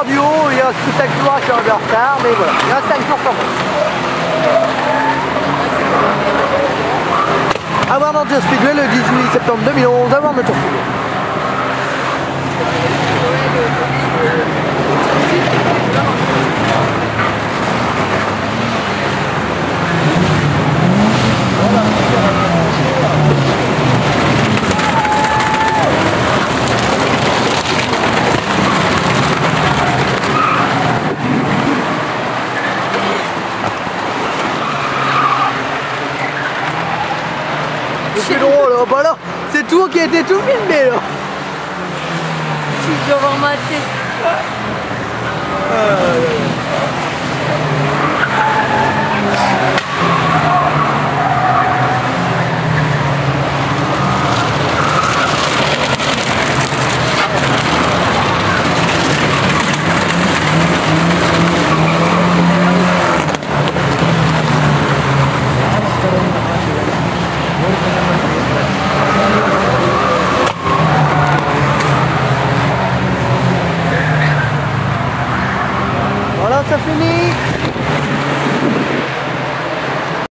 du haut, il reste plus 5 jours, je suis arrivé en retard, mais voilà, il reste 5 jours quand même. À voir dans Tour Speedway le 18 septembre 2011, à voir dans Tour Speedway. C'est drôle, là. Bah là, c'est tout qui a été tout filmé là. Tu dois avoir ma tête. Voilà, ça finit.